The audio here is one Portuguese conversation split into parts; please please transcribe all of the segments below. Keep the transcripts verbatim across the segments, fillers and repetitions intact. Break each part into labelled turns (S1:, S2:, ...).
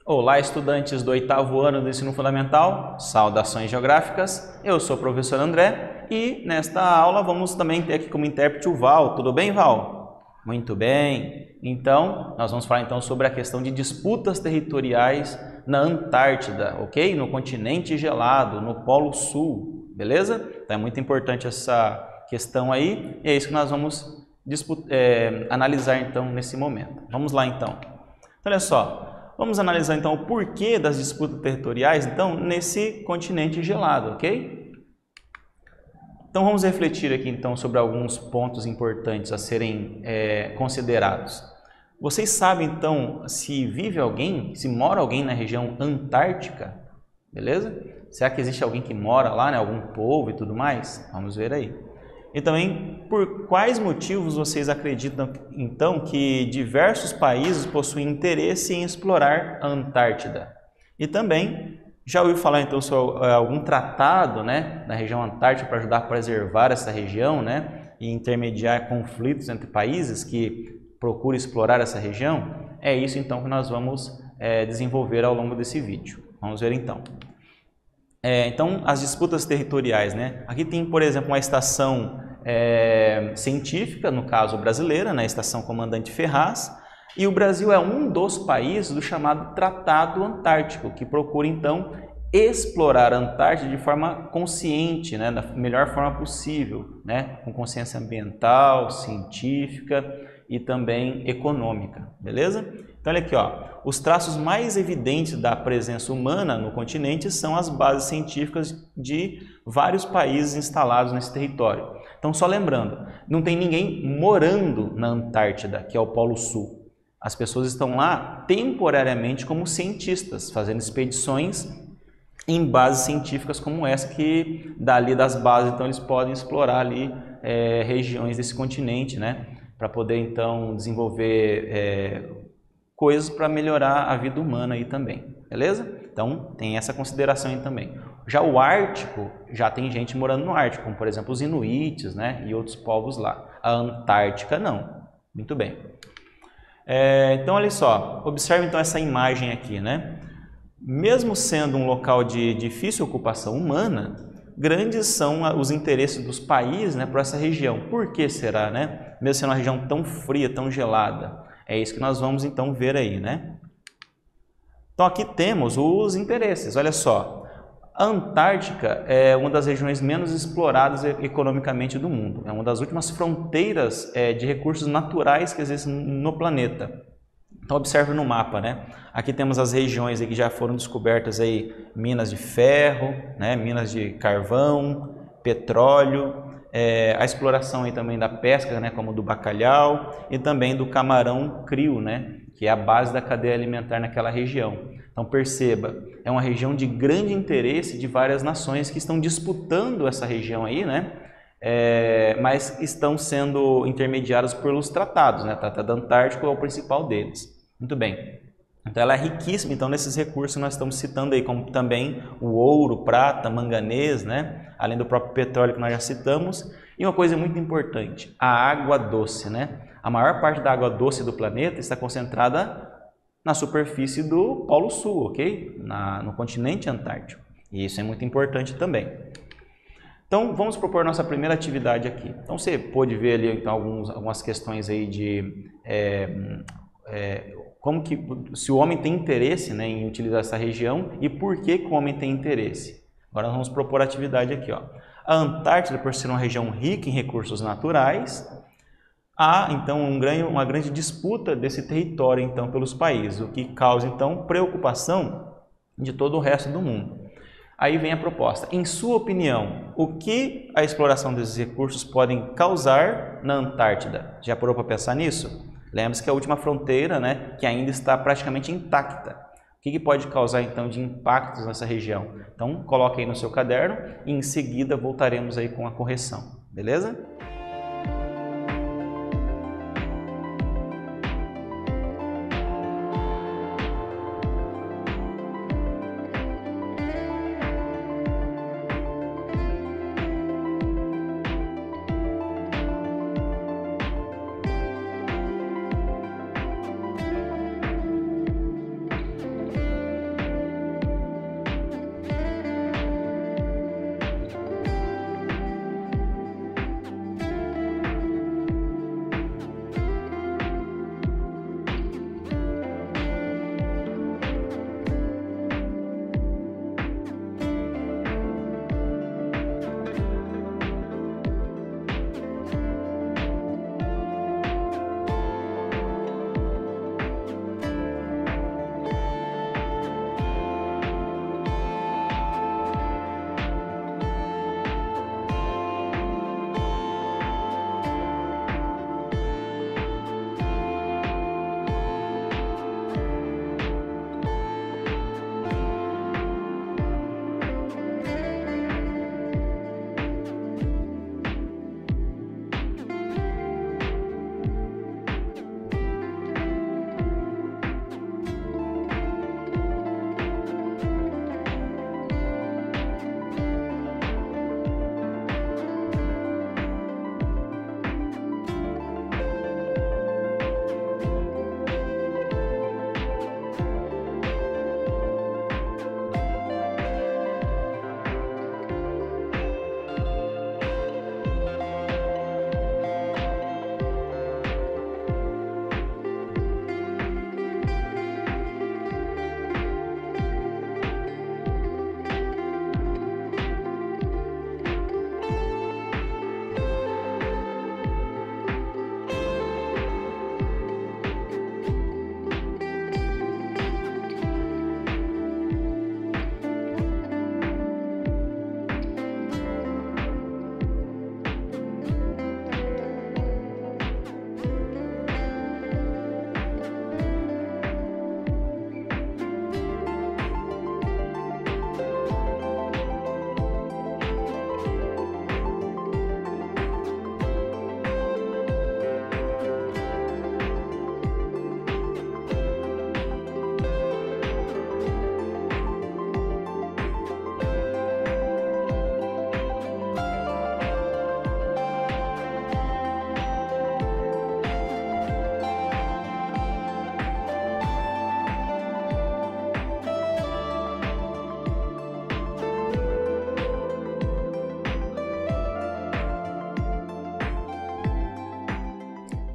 S1: Olá, estudantes do oitavo ano do ensino fundamental, saudações geográficas, eu sou o professor André e nesta aula vamos também ter aqui como intérprete o Val. Tudo bem, Val? Muito bem. Então, nós vamos falar então sobre a questão de disputas territoriais na Antártida, ok? No continente gelado, no Polo Sul, beleza? Então é muito importante essa questão aí e é isso que nós vamos é, analisar então nesse momento. Vamos lá então. Então olha só, vamos analisar então o porquê das disputas territoriais então nesse continente gelado, ok? Então vamos refletir aqui então sobre alguns pontos importantes a serem é, considerados. Vocês sabem então se vive alguém, se mora alguém na região antártica, beleza? Será que existe alguém que mora lá, né? Algum povo e tudo mais? Vamos ver aí. E também, por quais motivos vocês acreditam, então, que diversos países possuem interesse em explorar a Antártida? E também, já ouviu falar, então, sobre algum tratado, né, na região antártica para ajudar a preservar essa região, né, e intermediar conflitos entre países que procuram explorar essa região? É isso, então, que nós vamos é, desenvolver ao longo desse vídeo. Vamos ver, então. É, então, as disputas territoriais, né? Aqui tem, por exemplo, uma estação é, científica, no caso brasileira, né? A Estação Comandante Ferraz, e o Brasil é um dos países do chamado Tratado Antártico, que procura, então, explorar a Antártida de forma consciente, né? Da melhor forma possível, né? Com consciência ambiental, científica e também econômica, beleza? Então, olha aqui, ó. Os traços mais evidentes da presença humana no continente são as bases científicas de vários países instalados nesse território. Então, só lembrando, não tem ninguém morando na Antártida, que é o Polo Sul. As pessoas estão lá temporariamente como cientistas, fazendo expedições em bases científicas como essa, que dali das bases, então, eles podem explorar ali é, regiões desse continente, né? Para poder, então, desenvolver é, coisas para melhorar a vida humana aí também, beleza? Então, tem essa consideração aí também. Já o Ártico, já tem gente morando no Ártico, como, por exemplo, os Inuites, né? E outros povos lá. A Antártica, não. Muito bem. É, então, olha só, observe então essa imagem aqui, né? Mesmo sendo um local de difícil ocupação humana, grandes são os interesses dos países, né, por essa região. Por que será, né? Mesmo sendo uma região tão fria, tão gelada. É isso que nós vamos então ver aí, né? Então aqui temos os interesses, olha só. A Antártica é uma das regiões menos exploradas economicamente do mundo. É uma das últimas fronteiras é, de recursos naturais que existem no planeta. Então observe no mapa, né? Aqui temos as regiões aí que já foram descobertas aí, minas de ferro, né? Minas de carvão, petróleo, é, a exploração aí também da pesca, né? Como do bacalhau e também do camarão crio, né? Que é a base da cadeia alimentar naquela região. Então perceba, é uma região de grande interesse de várias nações que estão disputando essa região aí, né? É, mas estão sendo intermediadas pelos tratados, né? O Tratado Antártico é o principal deles. Muito bem. Então ela é riquíssima então nesses recursos que nós estamos citando aí, como também o ouro, prata, manganês, né? Além do próprio petróleo que nós já citamos. E uma coisa muito importante, a água doce, né? A maior parte da água doce do planeta está concentrada na superfície do Polo Sul, ok? Na, no continente antártico. E isso é muito importante também. Então, vamos propor nossa primeira atividade aqui. Então, você pôde ver ali então, alguns, algumas questões aí de é, é, como que, se o homem tem interesse, né, em utilizar essa região e por que, que o homem tem interesse. Agora, nós vamos propor a atividade aqui. Ó. A Antártida, por ser uma região rica em recursos naturais, há, então, um grande, uma grande disputa desse território, então, pelos países, o que causa, então, preocupação de todo o resto do mundo. Aí vem a proposta. Em sua opinião, o que a exploração desses recursos podem causar na Antártida? Já parou para pensar nisso? Lembre-se que é a última fronteira, né, que ainda está praticamente intacta. O que, que pode causar, então, de impactos nessa região? Então, coloque aí no seu caderno e em seguida voltaremos aí com a correção. Beleza?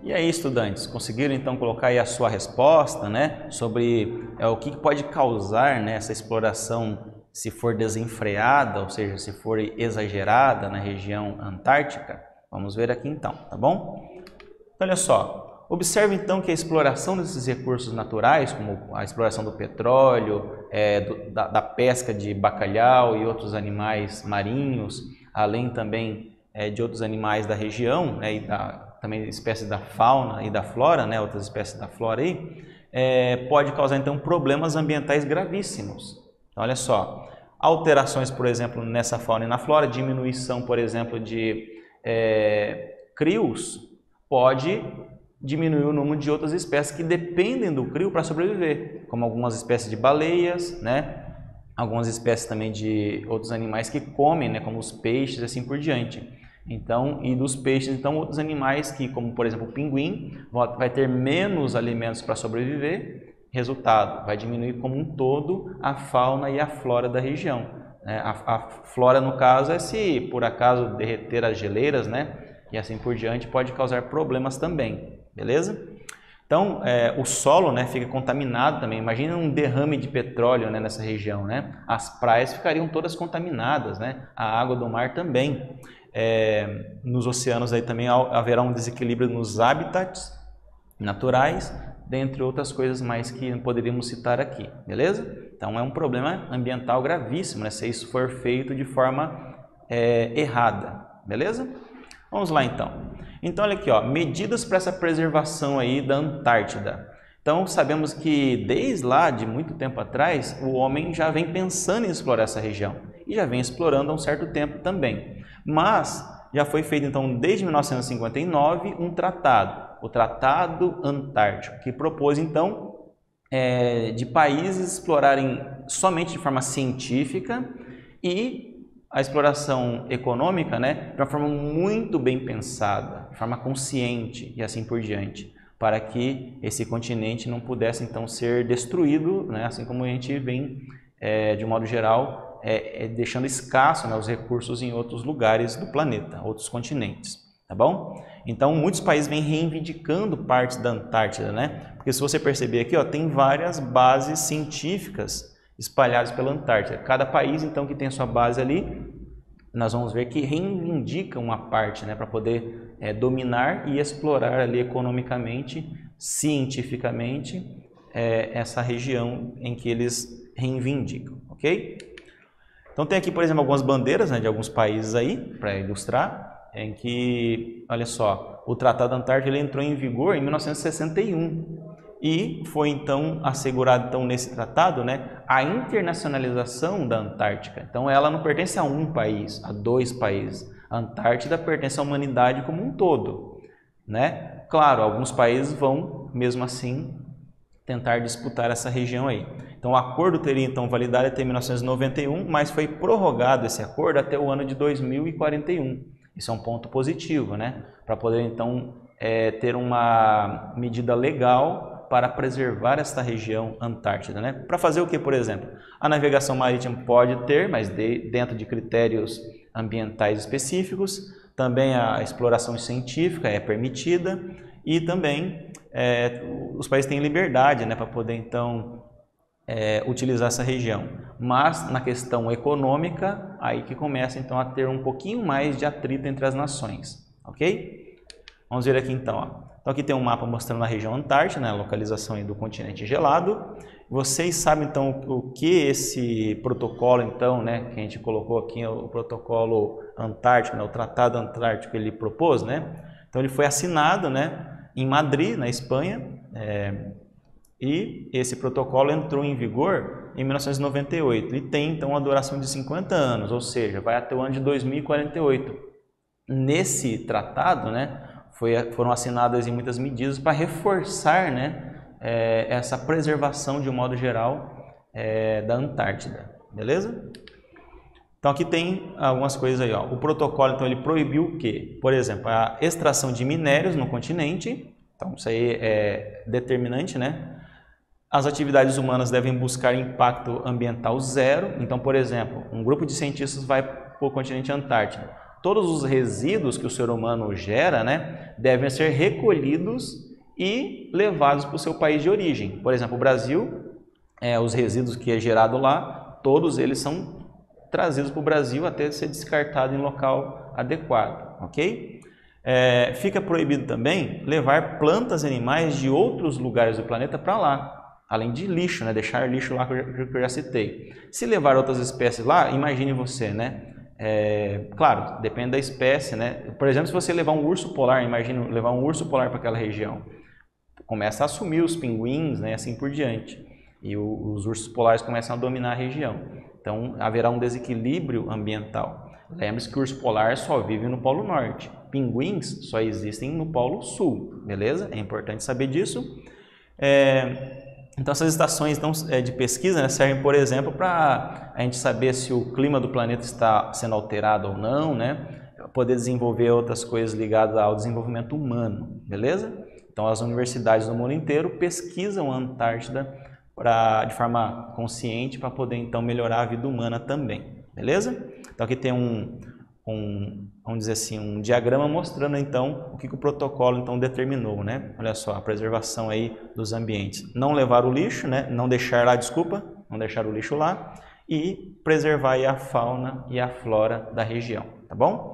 S1: E aí, estudantes, conseguiram então colocar aí a sua resposta, né, sobre é, o que pode causar, né, essa exploração se for desenfreada, ou seja, se for exagerada na região antártica? Vamos ver aqui então, tá bom? Então, olha só, observe então que a exploração desses recursos naturais, como a exploração do petróleo, é, do, da, da pesca de bacalhau e outros animais marinhos, além também é, de outros animais da região, né, e da também espécies da fauna e da flora, né, outras espécies da flora aí, é, pode causar então problemas ambientais gravíssimos. Então, olha só, alterações, por exemplo, nessa fauna e na flora, diminuição, por exemplo, de é, crios, pode diminuir o número de outras espécies que dependem do crio para sobreviver, como algumas espécies de baleias, né, algumas espécies também de outros animais que comem, né, como os peixes e assim por diante. Então, e dos peixes, então, outros animais que, como por exemplo o pinguim, vai ter menos alimentos para sobreviver, resultado, vai diminuir como um todo a fauna e a flora da região. A, a flora, no caso, é se por acaso derreter as geleiras, né, e assim por diante, pode causar problemas também, beleza? Então, é, o solo, né, fica contaminado também. Imagina um derrame de petróleo, né, nessa região, né? As praias ficariam todas contaminadas, né? A água do mar também. É, nos oceanos aí também haverá um desequilíbrio nos habitats naturais, dentre outras coisas mais que poderíamos citar aqui, beleza? Então é um problema ambiental gravíssimo, né, se isso for feito de forma é, errada, beleza? Vamos lá então. Então olha aqui, ó, medidas para essa preservação aí da Antártida. Então sabemos que desde lá de muito tempo atrás o homem já vem pensando em explorar essa região e já vem explorando há um certo tempo também. Mas já foi feito então desde mil novecentos e cinquenta e nove um tratado, o Tratado Antártico, que propôs então é, de países explorarem somente de forma científica e a exploração econômica, né, de uma forma muito bem pensada, de forma consciente e assim por diante, para que esse continente não pudesse então ser destruído, né, assim como a gente vem é, de um modo geral É, é deixando escasso, né, os recursos em outros lugares do planeta, outros continentes, tá bom? Então, muitos países vêm reivindicando partes da Antártida, né? Porque se você perceber aqui, ó, tem várias bases científicas espalhadas pela Antártida. Cada país, então, que tem a sua base ali, nós vamos ver que reivindica uma parte, né, para poder é, dominar e explorar ali economicamente, cientificamente, é, essa região em que eles reivindicam, ok? Então tem aqui, por exemplo, algumas bandeiras, né, de alguns países aí, para ilustrar, em que, olha só, o Tratado Antártico ele entrou em vigor em mil novecentos e sessenta e um e foi então assegurado então, nesse tratado, né, a internacionalização da Antártica. Então ela não pertence a um país, a dois países. A Antártida pertence à humanidade como um todo, né? Claro, alguns países vão, mesmo assim, tentar disputar essa região aí. Então o acordo teria então validade até mil novecentos e noventa e um, mas foi prorrogado esse acordo até o ano de dois mil e quarenta e um. Isso é um ponto positivo, né? Para poder então é, ter uma medida legal para preservar esta região antártida, né? Para fazer o que, por exemplo? A navegação marítima pode ter, mas de, dentro de critérios ambientais específicos. Também a exploração científica é permitida e também é, os países têm liberdade, né, para poder então É, utilizar essa região, mas na questão econômica, aí que começa então a ter um pouquinho mais de atrito entre as nações, ok? Vamos ver aqui então, ó. Então aqui tem um mapa mostrando a região Antártica, né, a localização aí do continente gelado. Vocês sabem então o que esse protocolo então, né, que a gente colocou aqui, o protocolo Antártico, né, o Tratado Antártico ele propôs, né? Então ele foi assinado, né, em Madrid, na Espanha, é, e esse protocolo entrou em vigor em mil novecentos e noventa e oito e tem então uma duração de cinquenta anos, ou seja, vai até o ano de dois mil e quarenta e oito. Nesse tratado, né, foi, foram assinadas em muitas medidas para reforçar, né, é, essa preservação de um modo geral é, da Antártida, beleza? Então aqui tem algumas coisas aí, ó. O protocolo então ele proibiu o quê? Por exemplo, a extração de minérios no continente, então isso aí é determinante, né? As atividades humanas devem buscar impacto ambiental zero. Então, por exemplo, um grupo de cientistas vai para o continente Antártico. todos os resíduos que o ser humano gera, né, devem ser recolhidos e levados para o seu país de origem. Por exemplo, o Brasil, é, os resíduos que é gerado lá, todos eles são trazidos para o Brasil até ser descartado em local adequado, ok? É, fica proibido também levar plantas e animais de outros lugares do planeta para lá, além de lixo, né? Deixar lixo lá que eu, que eu já citei. Se levar outras espécies lá, imagine você, né? É, claro, depende da espécie, né? Por exemplo, se você levar um urso polar, imagine levar um urso polar para aquela região, começa a assumir os pinguins, né? Assim por diante, e o, os ursos polares começam a dominar a região. Então haverá um desequilíbrio ambiental. Lembre-se que o urso polar só vive no Polo Norte. Pinguins só existem no Polo Sul, beleza? É importante saber disso. É, então essas estações então, de pesquisa, né, servem, por exemplo, para a gente saber se o clima do planeta está sendo alterado ou não, né? Poder desenvolver outras coisas ligadas ao desenvolvimento humano, beleza? Então as universidades do mundo inteiro pesquisam a Antártida pra, de forma consciente para poder então melhorar a vida humana também, beleza? Então aqui tem um, um, vamos dizer assim, um diagrama mostrando então o que, que o protocolo então determinou, né? Olha só, a preservação aí dos ambientes. Não levar o lixo, né? Não deixar lá, desculpa, não deixar o lixo lá e preservar aí a fauna e a flora da região, tá bom?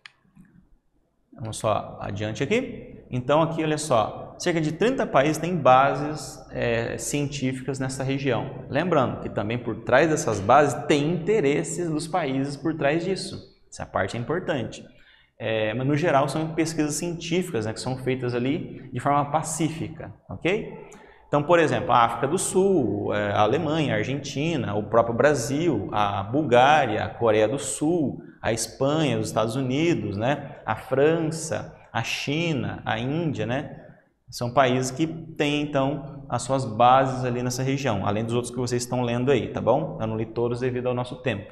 S1: Vamos só adiante aqui. Então aqui, olha só, cerca de trinta países têm bases é, científicas nessa região. Lembrando que também por trás dessas bases tem interesses dos países por trás disso. Essa parte é importante. É, mas no geral são pesquisas científicas, né, que são feitas ali de forma pacífica, ok? Então, por exemplo, a África do Sul, a Alemanha, a Argentina, o próprio Brasil, a Bulgária, a Coreia do Sul, a Espanha, os Estados Unidos, né, a França, a China, a Índia, né, são países que têm então as suas bases ali nessa região, além dos outros que vocês estão lendo aí, tá bom? Eu não li todos devido ao nosso tempo.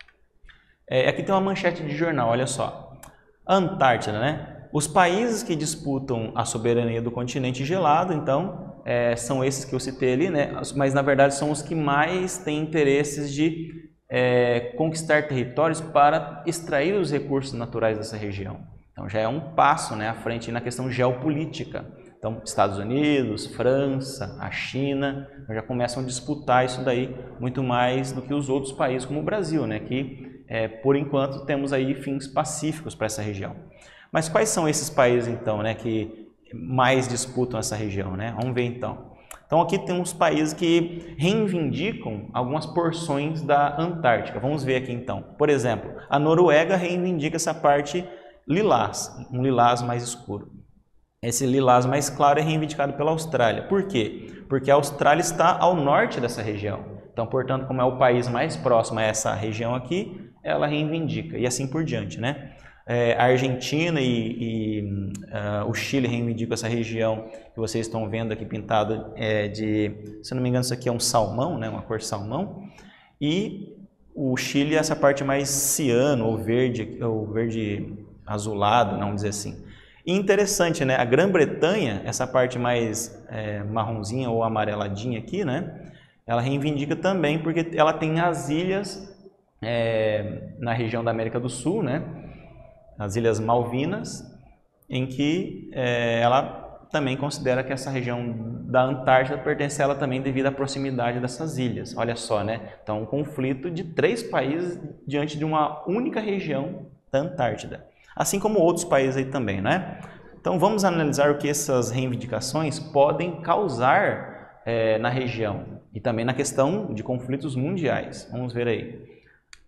S1: É, aqui tem uma manchete de jornal, olha só. Antártida, né? Os países que disputam a soberania do continente gelado, então, é, são esses que eu citei ali, né? Mas na verdade são os que mais têm interesses de é, conquistar territórios para extrair os recursos naturais dessa região. Então já é um passo, né, à frente na questão geopolítica. Então, Estados Unidos, França, a China já começam a disputar isso daí muito mais do que os outros países, como o Brasil, né, que é, por enquanto temos aí fins pacíficos para essa região. Mas quais são esses países então, né, que mais disputam essa região, né? Vamos ver então. Então aqui tem uns países que reivindicam algumas porções da Antártica. Vamos ver aqui então. Por exemplo, a Noruega reivindica essa parte lilás, um lilás mais escuro. Esse lilás mais claro é reivindicado pela Austrália. Por quê? Porque a Austrália está ao norte dessa região. Então, portanto, como é o país mais próximo a essa região aqui, ela reivindica e assim por diante, né? É, a Argentina e, e uh, o Chile reivindicam essa região que vocês estão vendo aqui pintada é, de, se não me engano, isso aqui é um salmão, né? Uma cor salmão. E o Chile é essa parte mais ciano ou verde, ou verde azulado, vamos dizer assim. E interessante, né? A Grã-Bretanha, essa parte mais é, marronzinha ou amareladinha aqui, né? Ela reivindica também porque ela tem as ilhas é, na região da América do Sul, né? As Ilhas Malvinas, em que é, ela também considera que essa região da Antártida pertence a ela também devido à proximidade dessas ilhas. Olha só, né? Então, um conflito de três países diante de uma única região da Antártida. Assim como outros países aí também, né? Então, vamos analisar o que essas reivindicações podem causar é, na região e também na questão de conflitos mundiais. Vamos ver aí.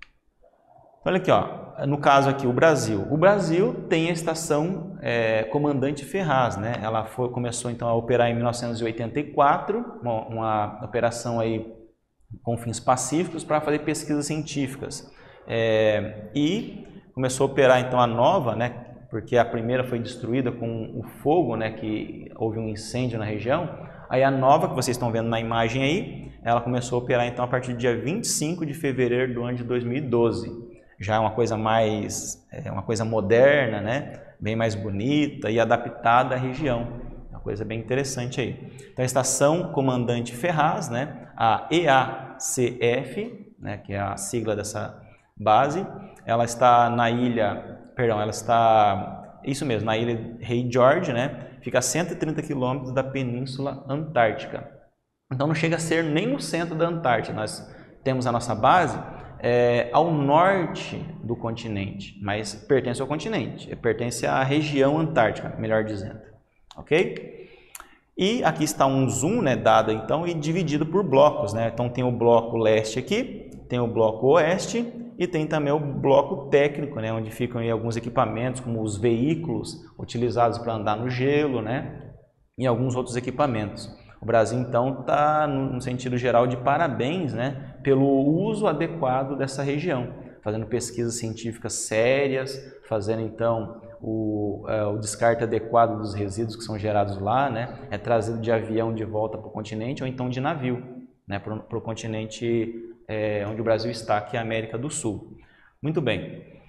S1: Olha aqui, ó. No caso aqui, o Brasil. O Brasil tem a estação é, Comandante Ferraz, né? Ela foi, começou então a operar em mil novecentos e oitenta e quatro, uma, uma operação aí com fins pacíficos para fazer pesquisas científicas. É, e começou a operar então a nova, né? Porque a primeira foi destruída com o fogo, né? Que houve um incêndio na região. Aí a nova, que vocês estão vendo na imagem aí, ela começou a operar então a partir do dia vinte e cinco de fevereiro do ano de dois mil e doze. Já é uma coisa mais, é uma coisa moderna, né? Bem mais bonita e adaptada à região. Uma coisa bem interessante aí. Então, a Estação Comandante Ferraz, né? A E A C F, né? Que é a sigla dessa base, ela está na ilha perdão, ela está, isso mesmo, na ilha Rei George, né? Fica a cento e trinta quilômetros da Península Antártica. Então não chega a ser nem no centro da Antártida. Nós temos a nossa base é, ao norte do continente, mas pertence ao continente, pertence à região antártica, melhor dizendo, ok? E aqui está um zoom, né, dado então e dividido por blocos, né? Então tem o bloco leste aqui, tem o bloco oeste e tem também o bloco técnico, né, onde ficam aí alguns equipamentos como os veículos utilizados para andar no gelo, né, e alguns outros equipamentos. O Brasil, então, está, no sentido geral, de parabéns, né, pelo uso adequado dessa região, fazendo pesquisas científicas sérias, fazendo, então, o, uh, o descarte adequado dos resíduos que são gerados lá, né, é trazido de avião de volta para o continente ou então de navio, né, para o continente é, onde o Brasil está, que é a América do Sul. Muito bem.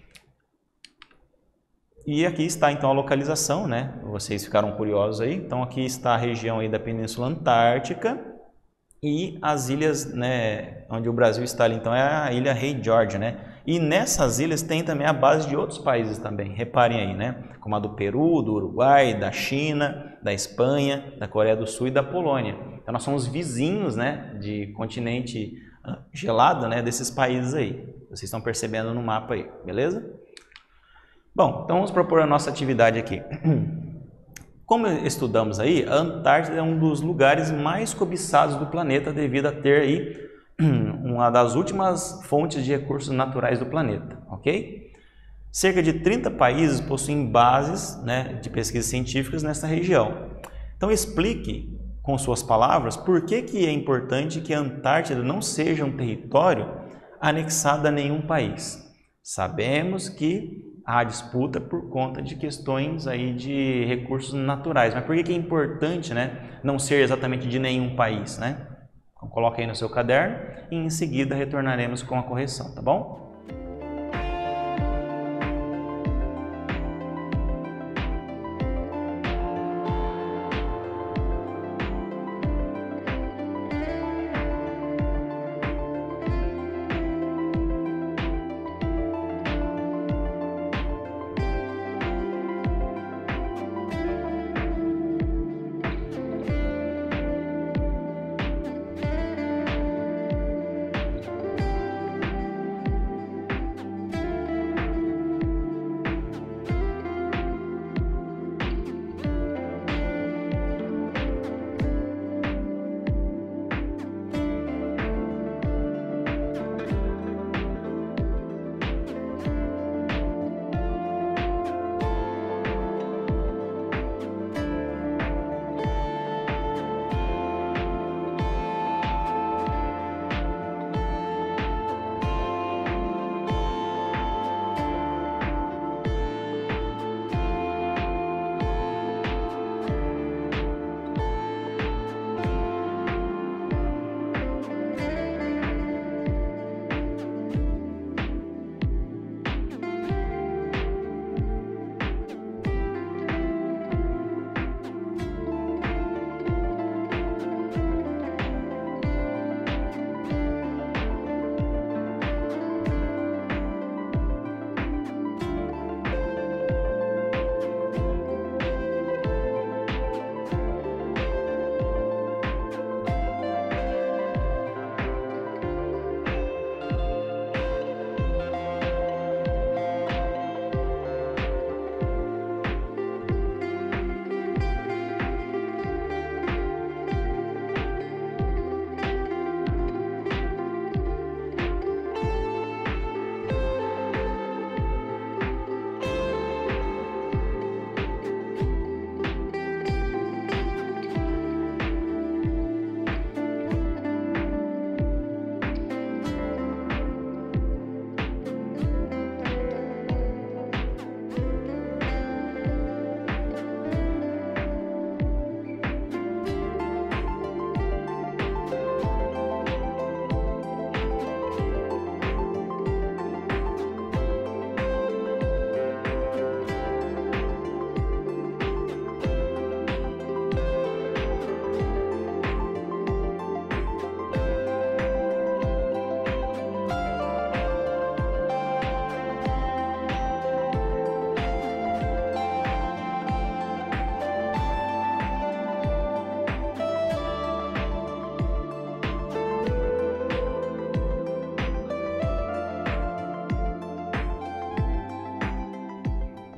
S1: E aqui está então a localização, né? Vocês ficaram curiosos aí. Então aqui está a região aí da Península Antártica e as ilhas, né, onde o Brasil está ali, então é a ilha Rei George, né? E nessas ilhas tem também a base de outros países também. Reparem aí, né? Como a do Peru, do Uruguai, da China, da Espanha, da Coreia do Sul e da Polônia. Então nós somos vizinhos, né, de continente gelado, né, desses países aí. Vocês estão percebendo no mapa aí, beleza? Bom, então vamos propor a nossa atividade aqui. Como estudamos aí, a Antártida é um dos lugares mais cobiçados do planeta devido a ter aí uma das últimas fontes de recursos naturais do planeta, ok? Cerca de trinta países possuem bases, né, de pesquisas científicas nessa região. Então explique com suas palavras por que que é importante que a Antártida não seja um território anexado a nenhum país. Sabemos que há disputa por conta de questões aí de recursos naturais. Mas por que que é importante, né, não ser exatamente de nenhum país, né? Então, coloque aí no seu caderno e em seguida retornaremos com a correção, tá bom?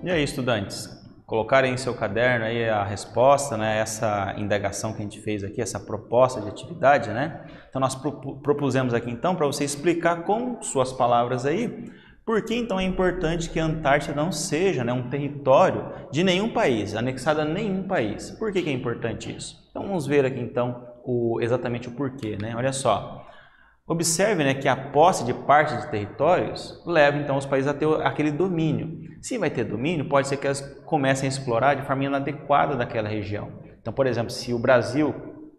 S1: E aí, estudantes, colocarem em seu caderno aí a resposta, né, essa indagação que a gente fez aqui, essa proposta de atividade, né? Então nós propusemos aqui então para você explicar com suas palavras aí por que então é importante que a Antártida não seja, né, um território de nenhum país, anexado a nenhum país. Por que que é importante isso? Então vamos ver aqui então o, exatamente o porquê, né? Olha só. Observe, né, que a posse de parte de territórios leva então os países a ter aquele domínio. Se vai ter domínio, pode ser que elas comecem a explorar de forma inadequada daquela região. Então, por exemplo, se o Brasil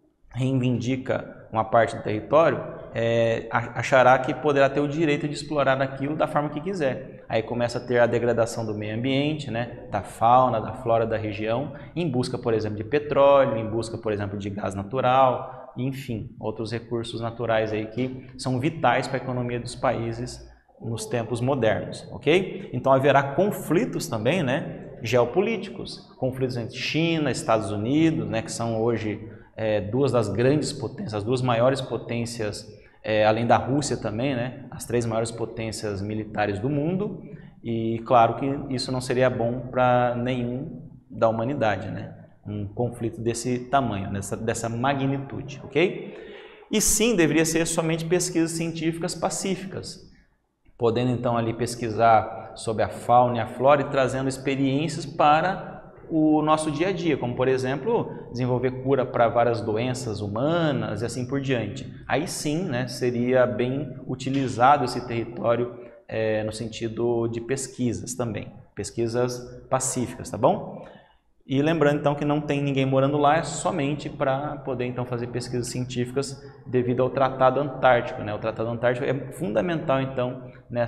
S1: reivindica uma parte do território, é, achará que poderá ter o direito de explorar aquilo da forma que quiser. Aí começa a ter a degradação do meio ambiente, né, da fauna, da flora da região, em busca, por exemplo, de petróleo, em busca, por exemplo, de gás natural, enfim, outros recursos naturais aí que são vitais para a economia dos países nos tempos modernos, ok? Então haverá conflitos também, né, geopolíticos, conflitos entre China, Estados Unidos, né, que são hoje é, duas das grandes potências, as duas maiores potências, é, além da Rússia também, né, as três maiores potências militares do mundo, e claro que isso não seria bom para nenhum da humanidade, né? Um conflito desse tamanho, dessa, dessa magnitude, ok? E sim, deveria ser somente pesquisas científicas pacíficas, podendo então ali pesquisar sobre a fauna e a flora e trazendo experiências para o nosso dia a dia, como por exemplo, desenvolver cura para várias doenças humanas e assim por diante. Aí sim, né, seria bem utilizado esse território é, no sentido de pesquisas também, pesquisas pacíficas, tá bom? E lembrando então que não tem ninguém morando lá, é somente para poder então fazer pesquisas científicas devido ao Tratado Antártico, né? O Tratado Antártico é fundamental então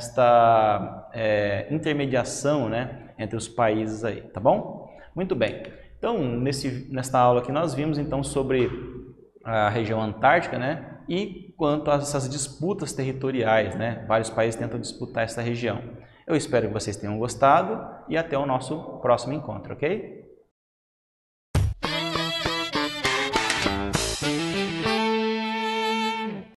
S1: nesta é, intermediação, né, entre os países aí, tá bom? Muito bem. Então nesse, nesta aula aqui nós vimos então sobre a região antártica, né? E quanto a essas disputas territoriais, né? Vários países tentam disputar essa região. Eu espero que vocês tenham gostado e até o nosso próximo encontro, ok?